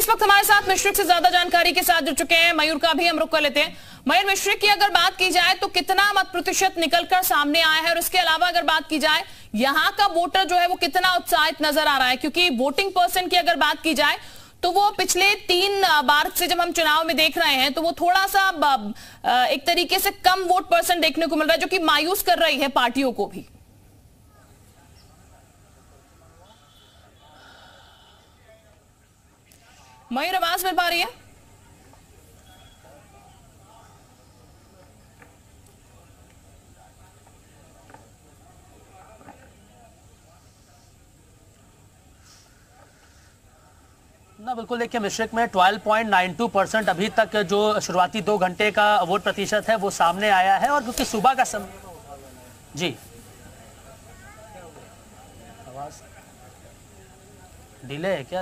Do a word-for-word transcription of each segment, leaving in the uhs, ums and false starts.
इस वक्त हमारे साथ मिश्रिक से ज्यादा जानकारी के साथ जुड़ चुके हैं। मयूर का भी हम रुख कर लेते हैं। मयूर, मिश्रिक की अगर बात की जाए तो कितना मत प्रतिशत निकलकर सामने आया है, और उसके अलावा अगर बात की जाए यहाँ का वोटर जो है वो कितना उत्साहित नजर आ रहा है? क्योंकि वोटिंग पर्सन की अगर बात की जाए तो वो पिछले तीन बार से जब हम चुनाव में देख रहे हैं तो वो थोड़ा सा एक तरीके से कम वोट पर्सन देखने को मिल रहा है, जो कि मायूस कर रही है पार्टियों को भी। मयूर, आवाज मिल पा रही है? ना बिल्कुल, देखिए मिश्रिक में बारह पॉइंट नौ दो परसेंट अभी तक जो शुरुआती दो घंटे का वोट प्रतिशत है वो सामने आया है। और क्योंकि सुबह का समय जी आवाज डिले है क्या?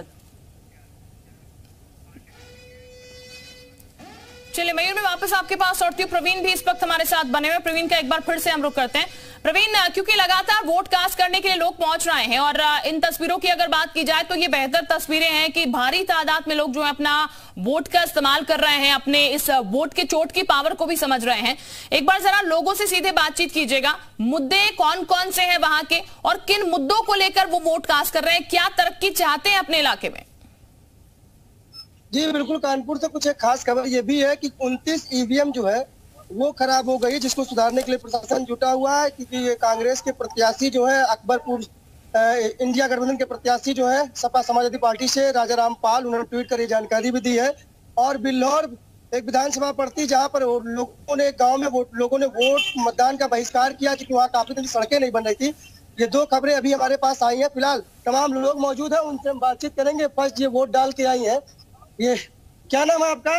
चलिए मयूर, मैं वापस आपके पास लौटती हूँ। प्रवीण भी इस वक्त हमारे साथ बने हुए। प्रवीण का एक बार फिर से हम रुख करते हैं। प्रवीण, क्योंकि लगातार वोट कास्ट करने के लिए लोग पहुंच रहे हैं और इन तस्वीरों की अगर बात की जाए तो ये बेहतर तस्वीरें हैं कि भारी तादाद में लोग जो है अपना वोट का इस्तेमाल कर रहे हैं, अपने इस वोट के चोट की पावर को भी समझ रहे हैं। एक बार जरा लोगों से सीधे बातचीत कीजिएगा। मुद्दे कौन कौन से हैं वहां के, और किन मुद्दों को लेकर वो वोट कास्ट कर रहे हैं? क्या तरक्की चाहते हैं अपने इलाके में? जी बिल्कुल, कानपुर से कुछ एक खास खबर ये भी है कि उनतीस ईवीएम जो है वो खराब हो गई, जिसको सुधारने के लिए प्रशासन जुटा हुआ है। क्योंकि ये कांग्रेस के प्रत्याशी जो है अकबरपुर इंडिया गठबंधन के प्रत्याशी जो है सपा समाजवादी पार्टी से राजा रामपाल, उन्होंने ट्वीट कर ये जानकारी भी दी है। और बिल्लौर एक विधानसभा पड़ती जहाँ पर लोगों ने गाँव में वोट लोगों ने वोट मतदान का बहिष्कार किया, क्योंकि वहाँ काफी दिन सड़कें नहीं बन रही थी। ये दो खबरें अभी हमारे पास आई है। फिलहाल तमाम लोग मौजूद है, उनसे हम बातचीत करेंगे। फर्स्ट ये वोट डाल के आई है, ये क्या नाम है आपका?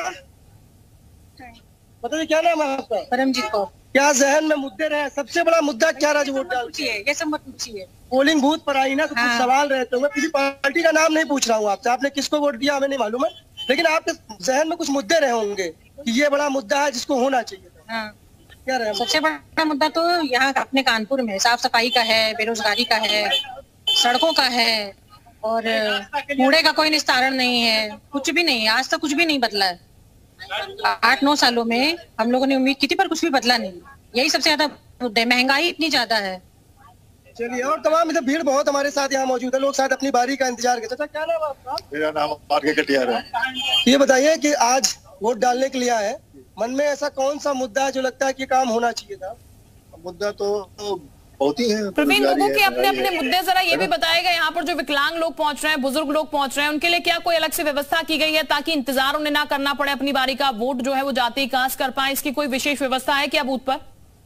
बताइए क्या नाम है आपका? परमजीत कौर। क्या जहन में मुद्दे रहे? सबसे बड़ा मुद्दा क्या रहा जो वोट डाल? ये सब मत पूछिए। पोलिंग बूथ पर आई ना तो हाँ। कुछ सवाल रहते हुए, किसी पार्टी का नाम नहीं पूछ रहा हूँ आपसे, आपने किसको वोट दिया हमें नहीं मालूम है, लेकिन आपके जहन में कुछ मुद्दे रहे होंगे कि ये बड़ा मुद्दा है जिसको होना चाहिए था। हाँ। क्या रहे? सबसे बड़ा मुद्दा तो यहाँ अपने कानपुर में साफ सफाई का है, बेरोजगारी का है, सड़कों का है, और कूड़े का कोई निस्तारण नहीं है। कुछ भी नहीं, आज तक कुछ भी नहीं बदला है। आठ नौ सालों में हम लोगों ने उम्मीद की थी पर कुछ भी बदला नहीं। यही सबसे ज्यादा मुद्दा है। महंगाई इतनी ज्यादा है। चलिए, और तमाम इधर भीड़ बहुत हमारे साथ यहाँ मौजूद है, लोग शायद अपनी बारी का इंतजार करते हैं। क्या नाम है आपका? मेरा नाम आर के कटियार है। ये बताइए कि आज वोट डालने के लिए आए, मन में ऐसा कौन सा मुद्दा है जो लगता है कि काम होना चाहिए था? मुद्दा तो बहुत ही है। प्रवीण, लोगों के अपने अपने मुद्दे जरा ये भी बताएगा। यहाँ पर जो विकलांग लोग पहुंच रहे हैं, बुजुर्ग लोग पहुंच रहे हैं, उनके लिए क्या कोई अलग से व्यवस्था की गई है ताकि इंतजार उन्हें ना करना पड़े, अपनी बारी का वोट जो है वो जाते ही कास्ट कर पाए? इसकी कोई विशेष व्यवस्था है क्या बूथ पर?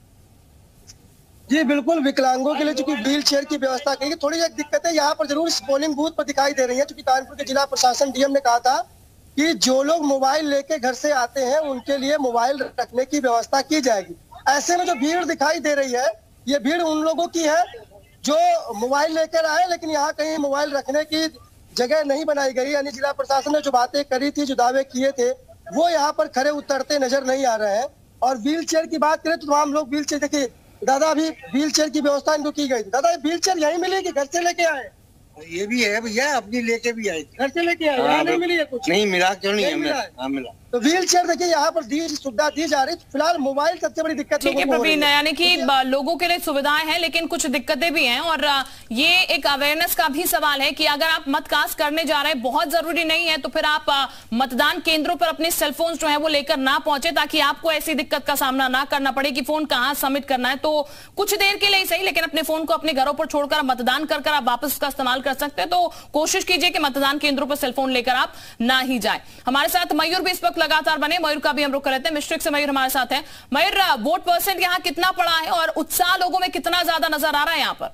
जी बिल्कुल, विकलांगों के लिए चूंकि व्हील चेयर की व्यवस्था की, थोड़ी एक दिक्कतें यहाँ पर जरूर पोलिंग बूथ पर दिखाई दे रही है। क्योंकि कानपुर के जिला प्रशासन डीएम ने कहा था कि जो लोग मोबाइल लेके घर से आते हैं उनके लिए मोबाइल रखने की व्यवस्था की जाएगी। ऐसे में जो भीड़ दिखाई दे रही है, ये भीड़ उन लोगों की है जो मोबाइल लेकर आए, लेकिन यहाँ कहीं मोबाइल रखने की जगह नहीं बनाई गई। यानी जिला प्रशासन ने जो बातें करी थी, जो दावे किए थे, वो यहाँ पर खरे उतरते नजर नहीं आ रहे हैं। और व्हील चेयर की बात करें तो तमाम लोग व्हील चेयर, देखिए दादा, अभी व्हील चेयर की व्यवस्था इनको की गई थी। दादा, व्हील चेयर यहीं मिली कि घर से लेके आए? ये भी है भैया, अपनी लेके भी आए। घर से लेके आए? यहाँ नहीं मिली है कुछ? नहीं मिला, क्यों नहीं, नहीं है मिला, हाँ मिला। तो व्हील चेयर देखिए यहाँ पर दी सुविधा दी जा रही है। फिलहाल मोबाइल सबसे बड़ी दिक्कत ठीक है प्रवीण, यानी कि लोगों के लिए सुविधाएं हैं लेकिन कुछ दिक्कतें भी हैं। और ये एक अवेयरनेस का भी सवाल है कि अगर आप मत कास्ट करने जा रहे हैं, बहुत जरूरी नहीं है तो फिर आप मतदान केंद्रों पर अपने सेलफोन जो है वो लेकर ना पहुंचे, ताकि आपको ऐसी दिक्कत का सामना ना करना पड़े कि फोन कहाँ सबमिट करना है। तो कुछ देर के लिए सही, लेकिन अपने फोन को अपने घरों पर छोड़कर मतदान कर कर आप वापस उसका इस्तेमाल कर सकते हैं। तो कोशिश कीजिए कि मतदान केंद्रों पर सेलफोन लेकर आप ना ही जाए। हमारे साथ मयूर भी इस वक्त लगातार बने, मयूर का भी हम रुख कर लेते हैं। मिश्रिक से मयूर हमारे साथ है। मयूर, वोट परसेंट यहाँ कितना पड़ा है और उत्साह लोगों में कितना ज्यादा नजर आ रहा है यहाँ पर?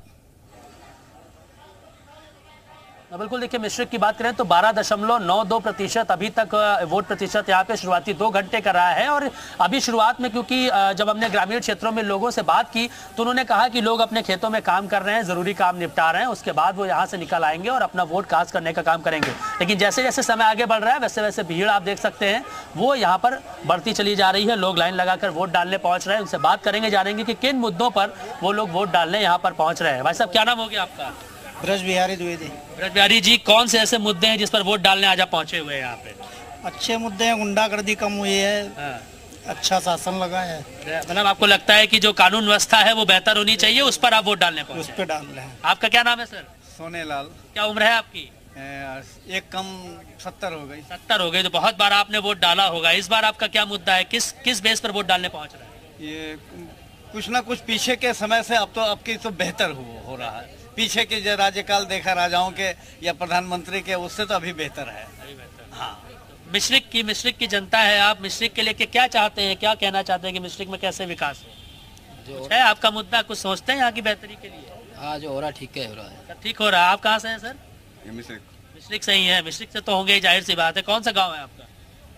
बिल्कुल, देखिए मिश्रिक की बात करें तो बारह दशमलव नौ दो प्रतिशत अभी तक वोट प्रतिशत यहाँ पे शुरुआती दो घंटे का रहा है। और अभी शुरुआत में क्योंकि जब हमने ग्रामीण क्षेत्रों में लोगों से बात की तो उन्होंने कहा कि लोग अपने खेतों में काम कर रहे हैं, जरूरी काम निपटा रहे हैं, उसके बाद वो यहाँ से निकल आएंगे और अपना वोट कास्ट करने का काम करेंगे। लेकिन जैसे जैसे समय आगे बढ़ रहा है वैसे वैसे भीड़ आप देख सकते हैं वो यहाँ पर बढ़ती चली जा रही है। लोग लाइन लगाकर वोट डालने पहुंच रहे हैं। उनसे बात करेंगे, जानेंगे कि किन मुद्दों पर वो लोग वोट डालने यहाँ पर पहुंच रहे हैं। भाई साहब, क्या नाम हो गया आपका? ब्रज बिहारी द्विवेदी। ब्रज बिहारी जी, कौन से ऐसे मुद्दे हैं जिस पर वोट डालने आज आप पहुंचे हुए हैं यहाँ पे? अच्छे मुद्दे हैं, गुंडागर्दी कम हुई है, हाँ। अच्छा शासन लगा है, मतलब आपको लगता है कि जो कानून व्यवस्था है वो बेहतर होनी चाहिए, उस पर आप वोट डालने उस पहुंचे? पे डाल रहे हैं। आपका क्या नाम है सर? सोनेलाल। क्या उम्र है आपकी? एक कम सत्तर हो गई। सत्तर हो गई, तो बहुत बार आपने वोट डाला होगा। इस बार आपका क्या मुद्दा है? किस किस बेस पर वोट डालने पहुंच रहे हैं? ये कुछ ना कुछ पीछे के समय से अब तो अब की तो बेहतर हो, हो रहा है। पीछे के जो राज्यकाल देखा राजाओं के या प्रधानमंत्री के, उससे तो अभी बेहतर है। हाँ। मिश्रिक की मिश्रिक की जनता है, आप मिश्रिक के लेके क्या चाहते हैं, क्या कहना चाहते हैं कि मिश्रिक में कैसे विकास हो? कुछ है आपका मुद्दा, कुछ सोचते हैं यहाँ की बेहतरी के लिए? हाँ, जो हो रहा ठीक है, हो रहा है, सब ठीक हो रहा है। आप कहाँ से हैं सर? मिश्रिक। मिश्रिक से ही है। मिश्रिक से तो होंगे ही, जाहिर सी बात है। कौन सा गाँव है आपका?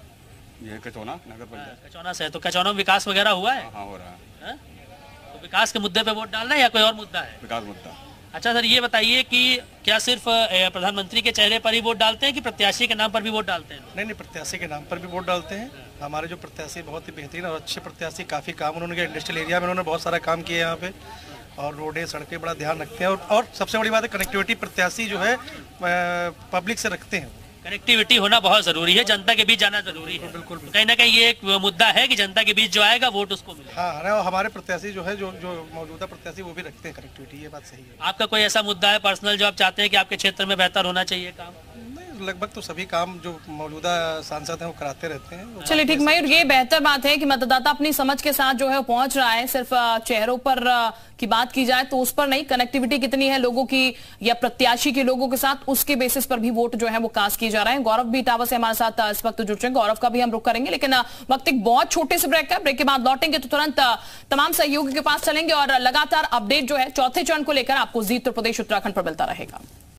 ये कचौना नगर पंचायत। कचौना से। तो कचौना में विकास वगैरह हुआ है? हाँ, हो रहा है। तो विकास के मुद्दे पे वोट डालना है या कोई और मुद्दा है? विकास मुद्दा। अच्छा सर, ये बताइए कि क्या सिर्फ अ, प्रधानमंत्री के चेहरे पर ही वोट डालते हैं कि प्रत्याशी के नाम पर भी वोट डालते हैं? नहीं नहीं, प्रत्याशी के नाम पर भी वोट डालते हैं। हमारे जो प्रत्याशी बहुत ही बेहतरीन और अच्छे प्रत्याशी, काफ़ी काम उन्होंने किया। इंडस्ट्रियल एरिया में उन्होंने बहुत सारा काम किया यहाँ पे, और रोडें सड़कें बड़ा ध्यान रखते हैं। और, और सबसे बड़ी बात है, कनेक्टिविटी प्रत्याशी जो है पब्लिक से रखते हैं। कनेक्टिविटी होना बहुत जरूरी है, जनता के बीच जाना जरूरी है। बिल्कुल। कहीं ना कहीं ये एक मुद्दा है कि जनता के बीच जो आएगा वोट उसको मिले। हाँ, और हमारे प्रत्याशी जो है, जो जो मौजूदा प्रत्याशी, वो भी रखते हैं कनेक्टिविटी। ये बात सही है। आपका कोई ऐसा मुद्दा है पर्सनल जो आप चाहते हैं कि आपके क्षेत्र में बेहतर होना चाहिए काम? लगभग तो सभी काम जो मौजूदा सांसद हैं वो कराते रहते हैं। चलिए ठीक मयूर, ये बेहतर बात है कि मतदाता अपनी समझ के साथ जो है पहुंच रहा है। सिर्फ चेहरों पर की बात की जाए तो उस पर नहीं, कनेक्टिविटी कितनी है लोगों की या प्रत्याशी के लोगों के साथ, उसके बेसिस पर भी वोट जो है वो कास्ट किए जा रहे हैं। गौरव भी इटावा से हमारे साथ इस वक्त जुड़ रहे हैं। गौरव का भी हम रुख करेंगे, लेकिन वक्त एक बहुत छोटे से ब्रेक है। ब्रेक के बाद लौटेंगे तो तुरंत तमाम सहयोगी के पास चलेंगे और लगातार अपडेट जो है चौथे चरण को लेकर आपको जी उत्तर प्रदेश उत्तराखंड पर मिलता रहेगा।